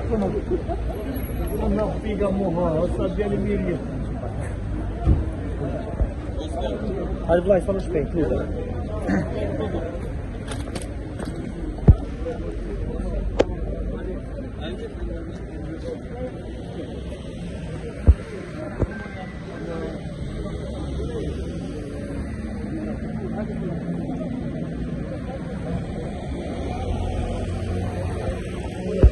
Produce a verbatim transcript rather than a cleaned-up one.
Una figa morra, eu sabia ele viria. Hai, Vlad, să nu știi, include.